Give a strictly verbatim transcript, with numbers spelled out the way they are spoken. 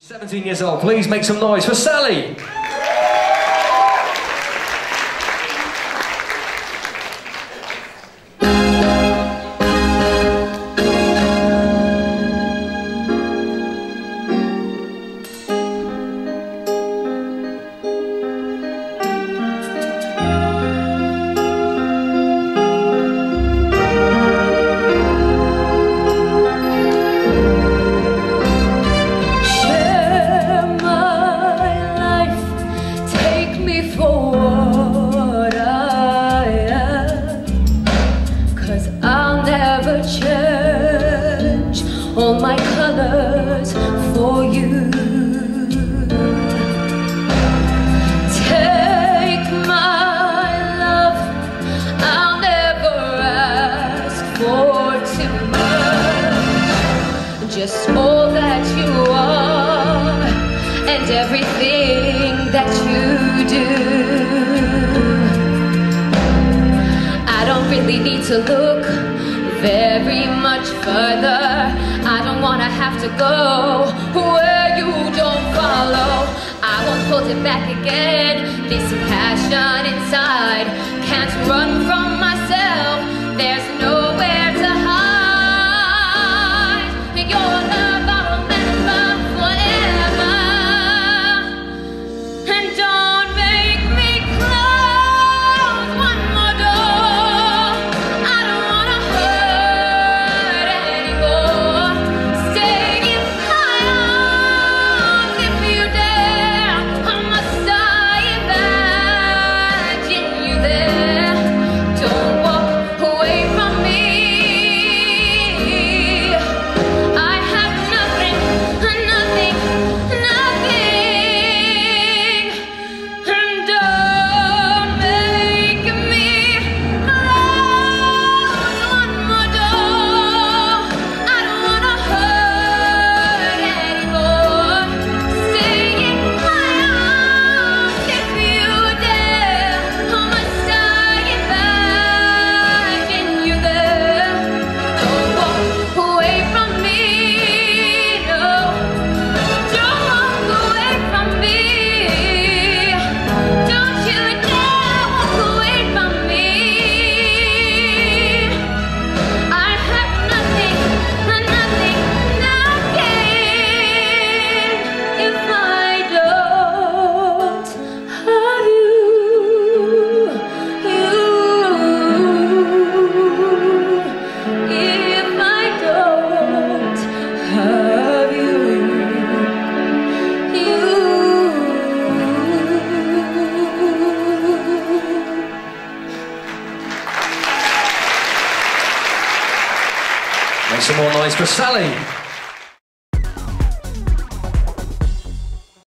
seventeen years old, please make some noise for Sally! All my colors for you. Take my love, I'll never ask for too much. Just all that you are and everything that you do. I don't really need to look very much further. I don't wanna have to go where you don't follow. I won't hold it back again. This passion inside can't run from myself. There's nowhere to hide. Your love I'll remember forever. And don't make me close one more door. I don't wanna hurt anymore. Stay in my arms if you dare. I must I imagine you there. Don't walk away from me. I have nothing, nothing, nothing. And don't make me close one more door. I don't wanna hurt anymore. Stay in my arms if you dare. How must I imagine you there? Don't walk away from me, no. Don't walk away from me. Don't you dare walk away from me. I have nothing, nothing, nothing if I don't have you, you. If I don't have you, you. Make some more noise for Sally!